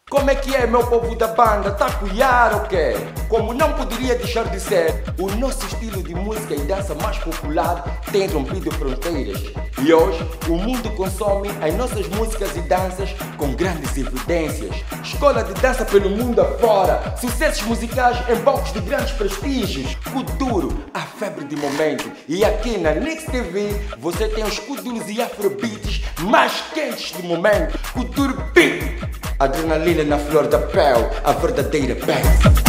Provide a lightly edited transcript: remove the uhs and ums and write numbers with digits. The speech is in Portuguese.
Como é que é, meu povo da banda? Tá a cuiar ou quê? Como não poderia deixar de ser, o nosso estilo de música e dança mais popular tem rompido fronteiras. E hoje, o mundo consome as nossas músicas e danças com grandes evidências. Escola de dança pelo mundo afora, sucessos musicais em palcos de grandes prestígios. Kuduro, a febre de momento. E aqui na Next TV, você tem os kuduros e afrobeats mais quentes do momento. Kuduro Beat! Adrenalina na flor da pele, a verdadeira best.